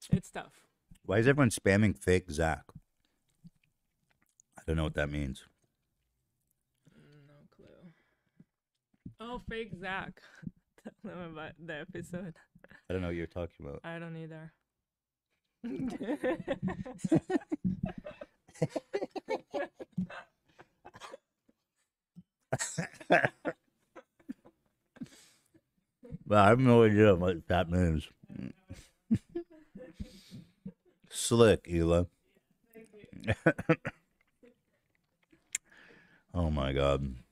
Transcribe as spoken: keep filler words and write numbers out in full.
It's tough. Why is everyone spamming fake Zach? I don't know what that means. No clue. Oh, fake Zach. Tell them about the episode. I don't know what you're talking about. I don't either. Well, I have no idea what that means. Slick, Hila. Oh my god.